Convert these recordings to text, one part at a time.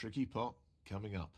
tricky pot coming up.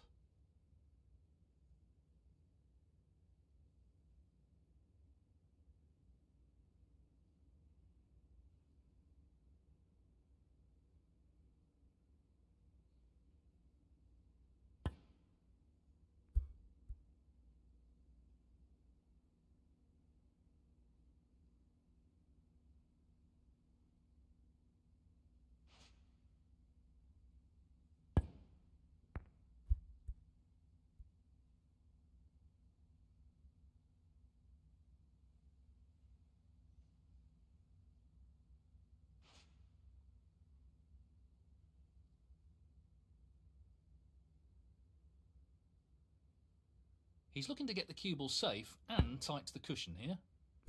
He's looking to get the cue ball safe and tight to the cushion here.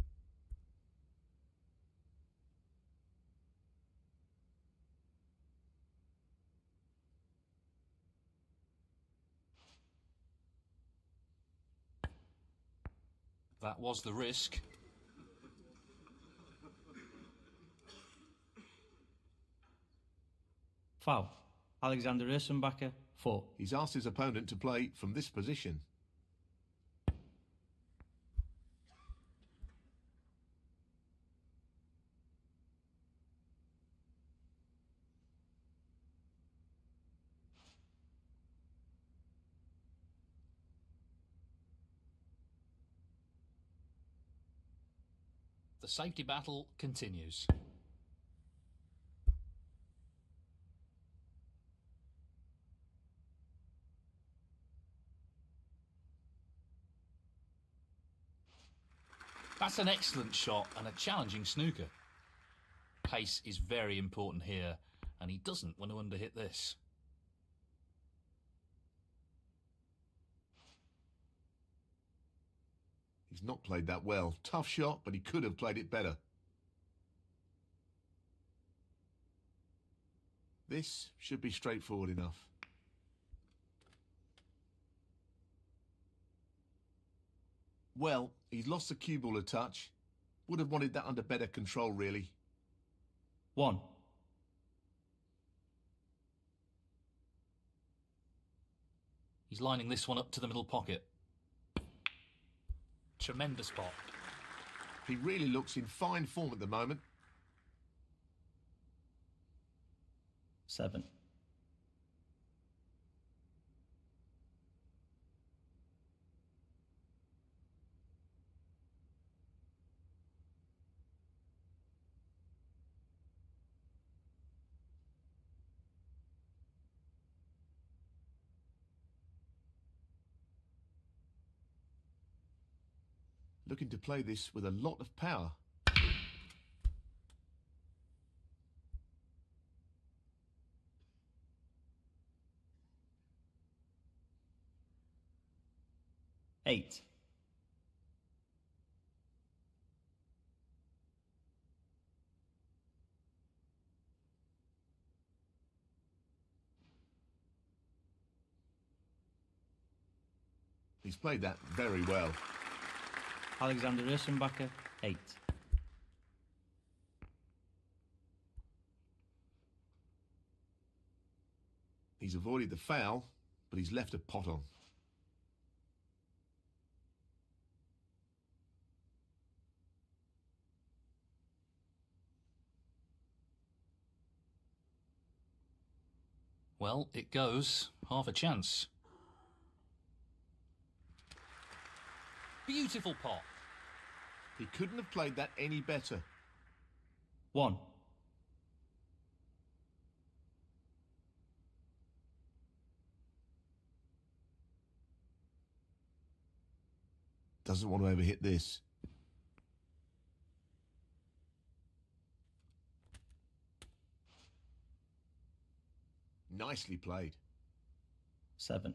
That was the risk. Foul. Alexander Ursenbacher, 4. He's asked his opponent to play from this position. The safety battle continues. That's an excellent shot and a challenging snooker. Pace is very important here, and he doesn't want to underhit this. He's not played that well. Tough shot, but he could have played it better. This should be straightforward enough. Well, he's lost the cue ball a touch. Would have wanted that under better control, really. 1. He's lining this one up to the middle pocket. Tremendous pot. He really looks in fine form at the moment. 7. Looking to play this with a lot of power. Eight. He's played that very well. Alexander Ursenbacher, 8. He's avoided the foul, but he's left a pot on. Well, it goes. Half a chance. Beautiful pot. He couldn't have played that any better. 1. Doesn't want to overhit this. Nicely played. 7.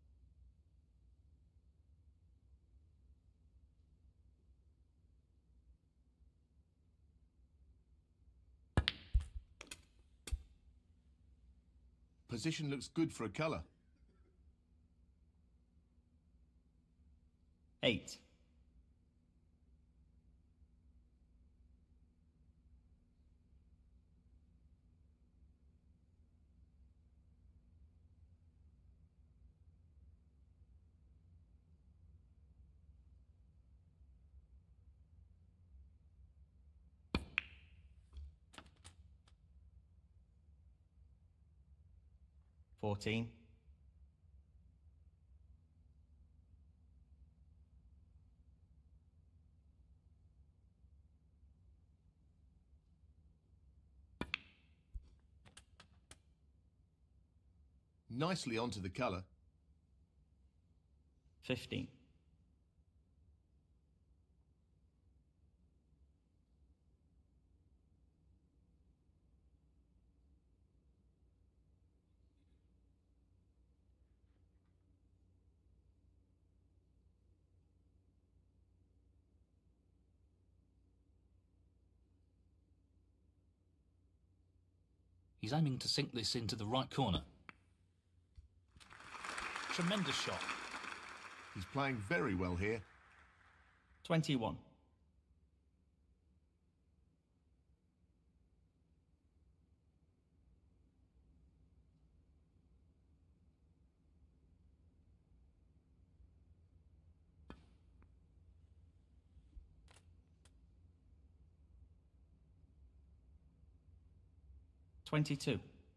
Position looks good for a colour. 8. 14. Nicely onto the colour. 15. He's aiming to sink this into the right corner. Tremendous shot. He's playing very well here. 21. $22.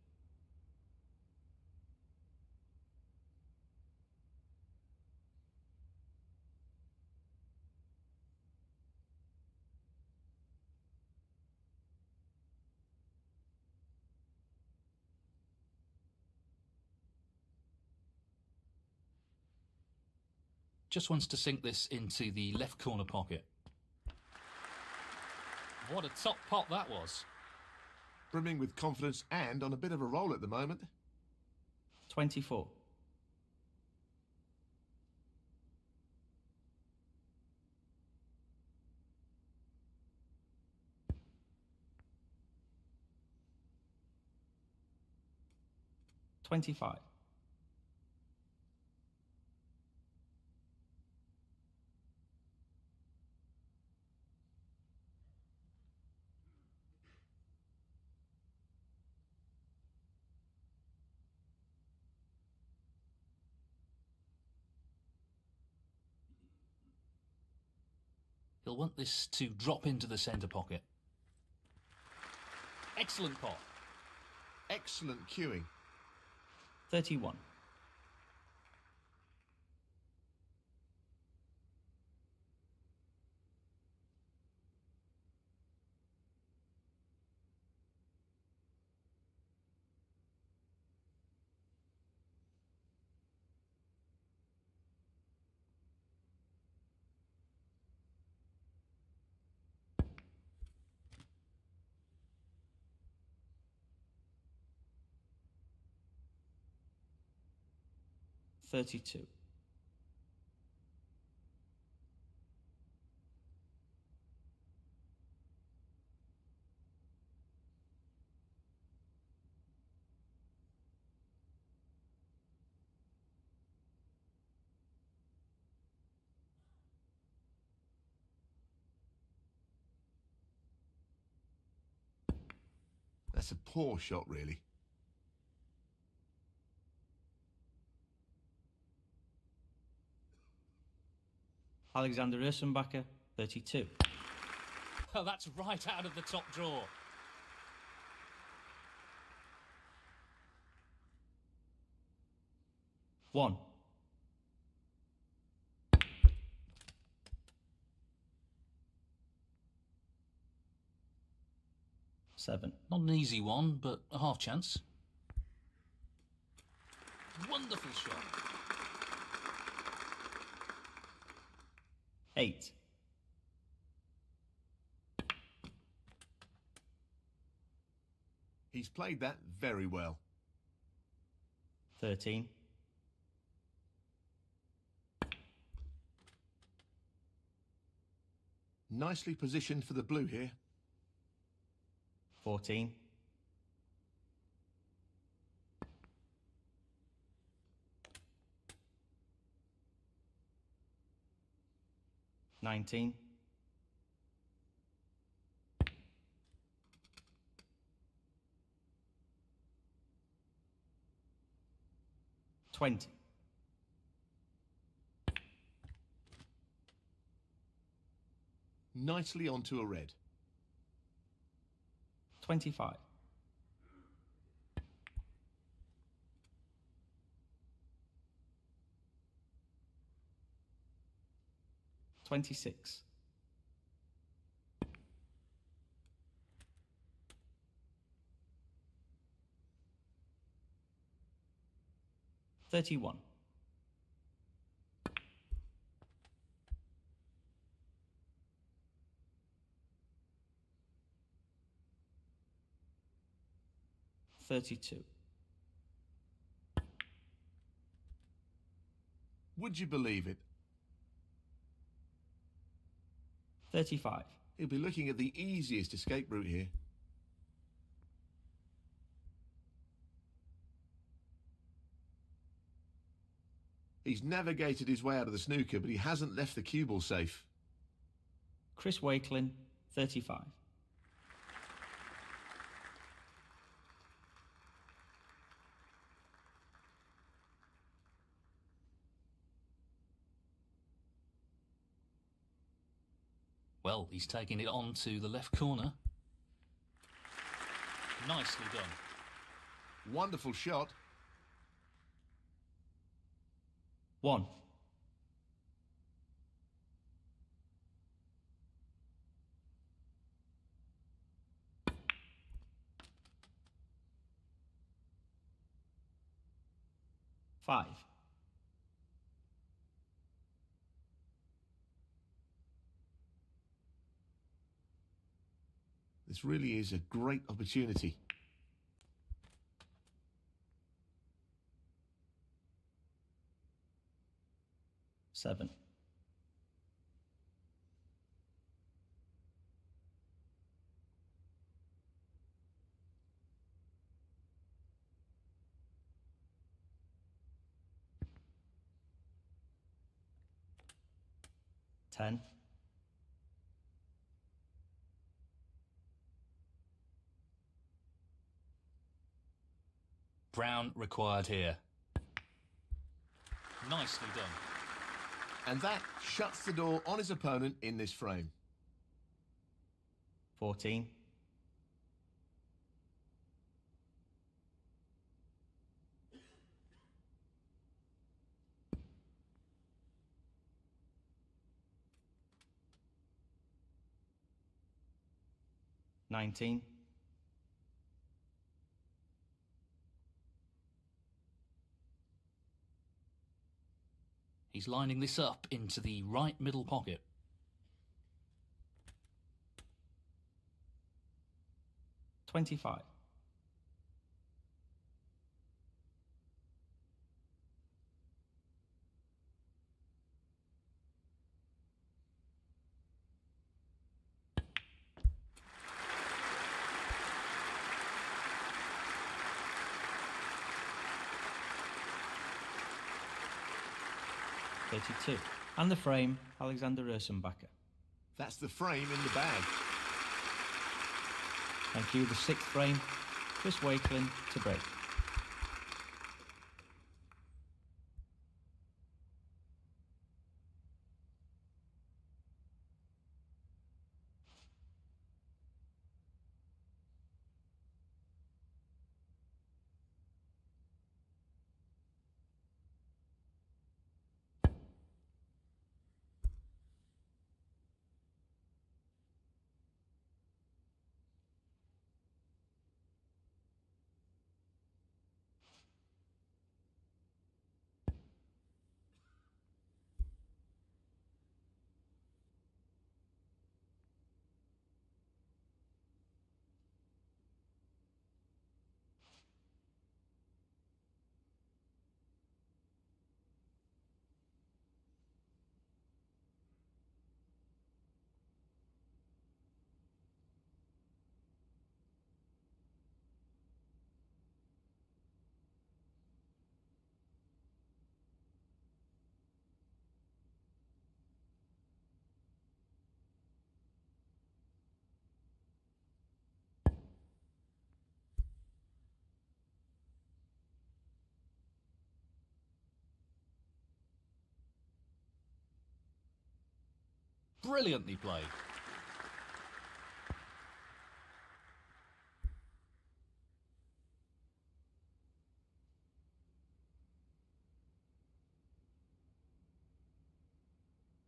Just wants to sink this into the left corner pocket. What a top pot that was. Brimming with confidence and on a bit of a roll at the moment. 24. $25. He'll want this to drop into the centre pocket. Excellent pot. Excellent cueing. 31. $32. That's a poor shot, really. Alexander Ursenbacher, 32. Oh, that's right out of the top drawer. One. Seven. Not an easy one, but a half chance. Wonderful shot. 8. He's played that very well. 13. Nicely positioned for the blue here. 14. 19. 20. Nicely onto a red. 25. 26. 31. 32. Would you believe it? 35. He'll be looking at the easiest escape route here. He's navigated his way out of the snooker, but he hasn't left the cue ball safe. Chris Wakelin, 35. Well, he's taking it on to the left corner. Nicely done. Wonderful shot. 1. 5. 'This really is a great opportunity. 7. 10. 'Brown required here. Nicely done. And that shuts the door on his opponent in this frame. 14. 19. 'He's lining this up into the right middle pocket. 25. 32. And the frame, Alexander Ursenbacher. That's the frame in the bag. Thank you. The 6th frame, Chris Wakelin to break. Brilliantly played.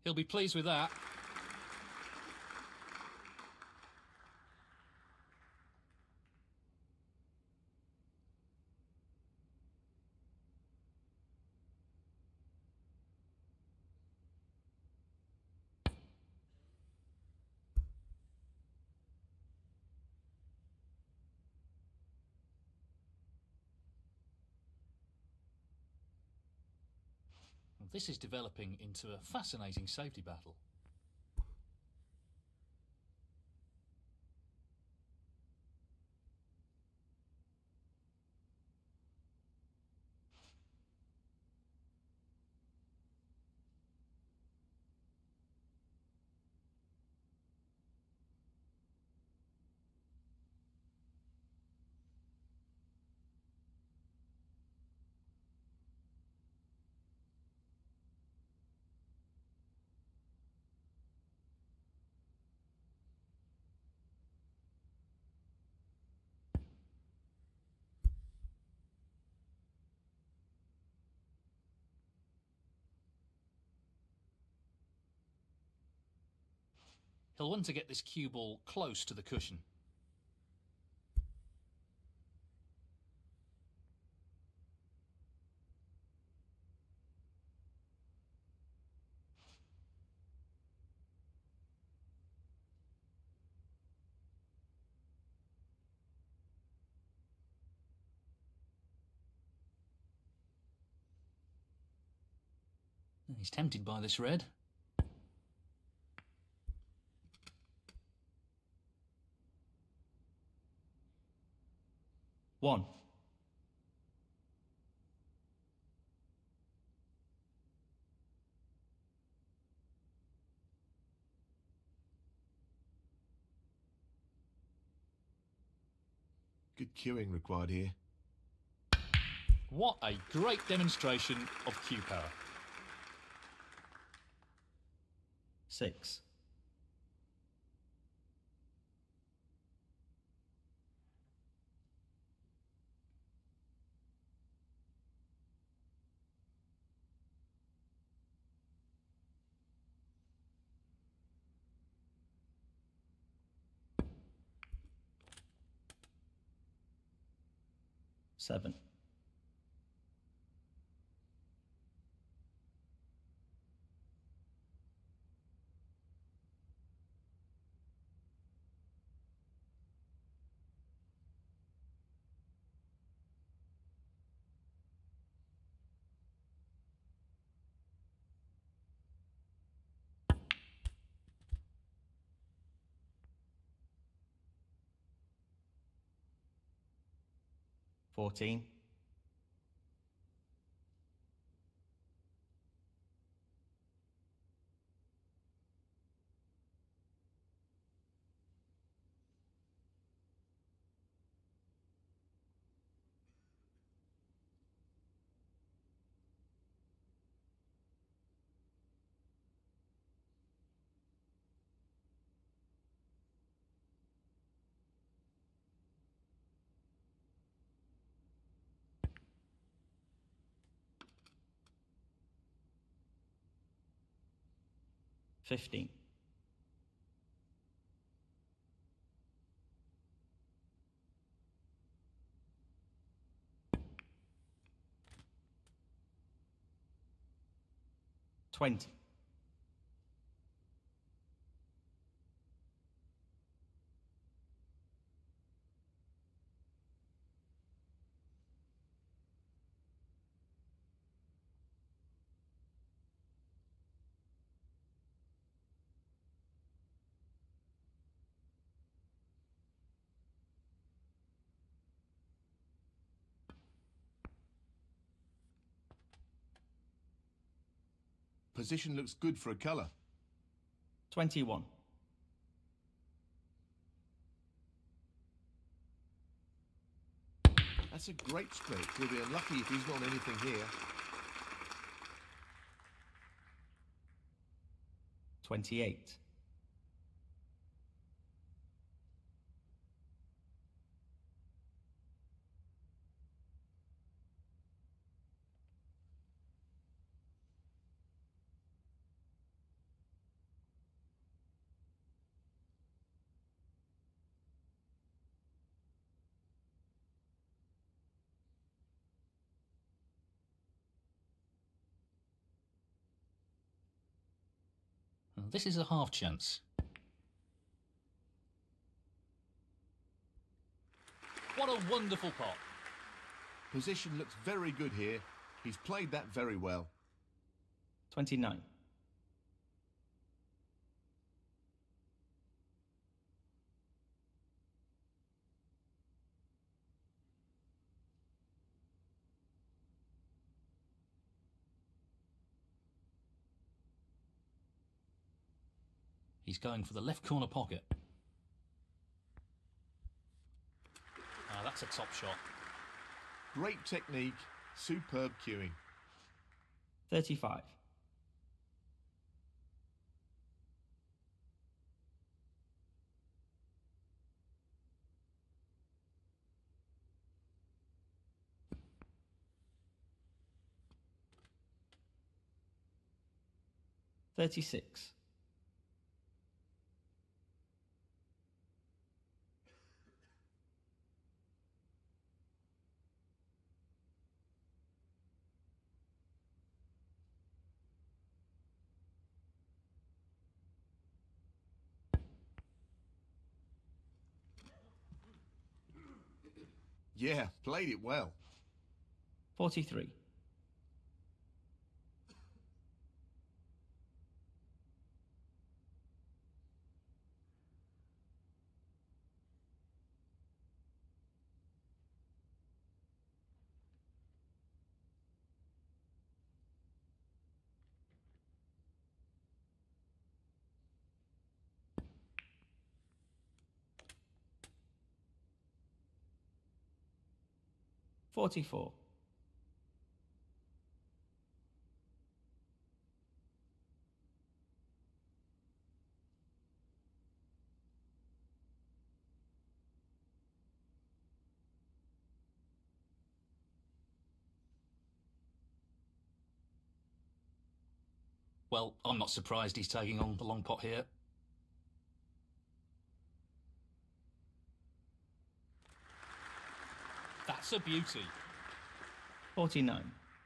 He'll be pleased with that. This is developing into a fascinating safety battle. He'll want to get this cue ball close to the cushion. He's tempted by this red. One. Good cueing required here. What a great demonstration of cue power. 6. Seven. $14. $15. $20. Position looks good for a colour. 21. That's a great stroke. He'll be unlucky if he's not on anything here. 28. This is a half chance. What a wonderful pot. Position looks very good here. He's played that very well. 29. He's going for the left corner pocket. That's a top shot. Great technique, superb cueing. 35. $36. Yeah, played it well. 43. $44. Well, I'm not surprised he's taking on the long pot here. That's a beauty. 49.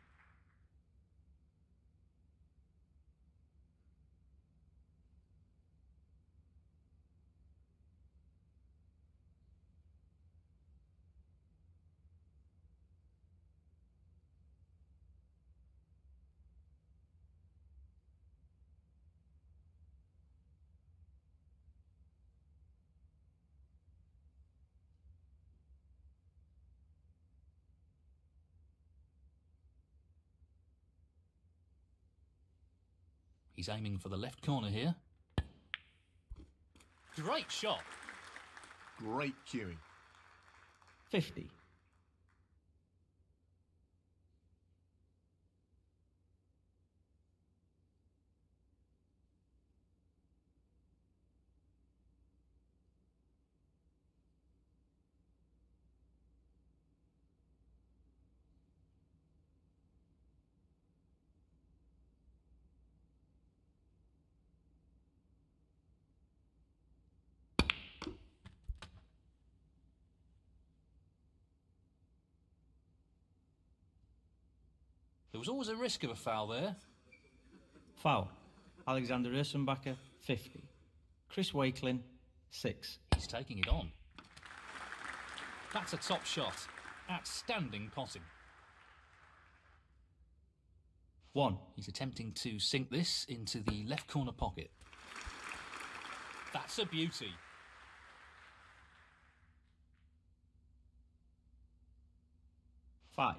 He's aiming for the left corner here. Great shot. Great cueing. 50. There was always a risk of a foul there. Foul. Alexander Ursenbacher, 50. Chris Wakelin, 6. He's taking it on. That's a top shot. Outstanding potting. 1. He's attempting to sink this into the left corner pocket. That's a beauty. 5.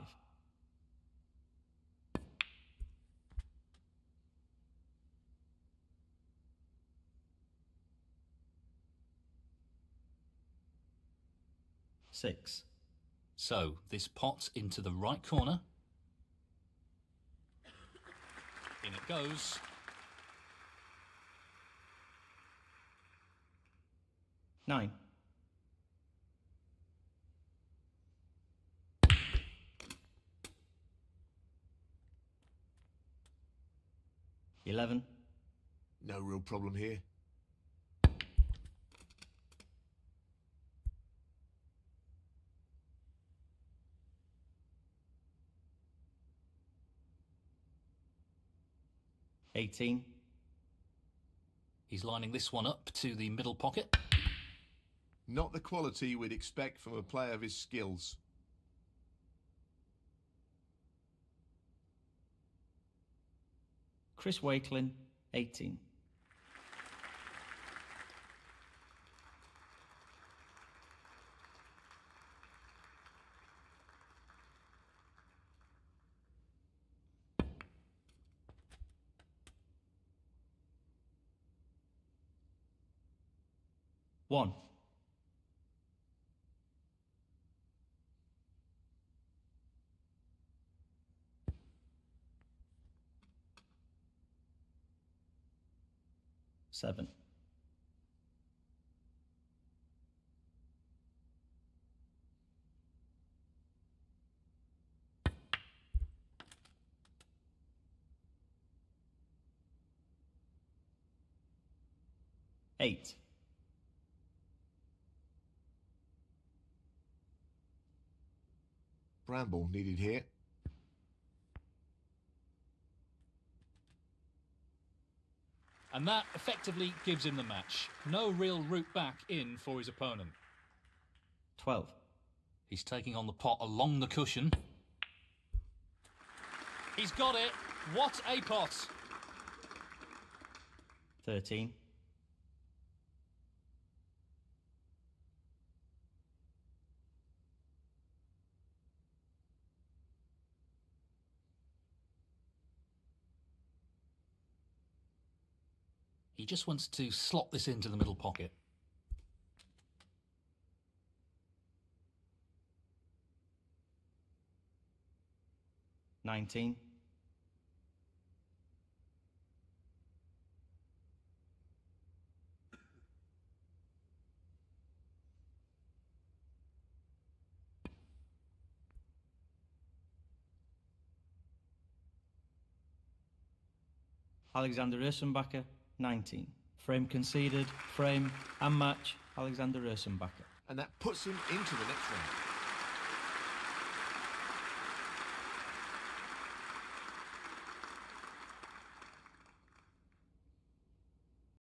$6. So, this pot into the right corner. In it goes. $9. $11. No real problem here. $18. He's lining this one up to the middle pocket. Not the quality we'd expect from a player of his skills. Chris Wakelin, 18. One. Seven. Eight. Bramble needed here. And that effectively gives him the match. No real route back in for his opponent. 12. He's taking on the pot along the cushion. He's got it. What a pot. 13. He just wants to slot this into the middle pocket. 19. Alexander Ursenbacher, 19. Frame conceded, frame and match, Alexander Ursenbacher. And that puts him into the next round.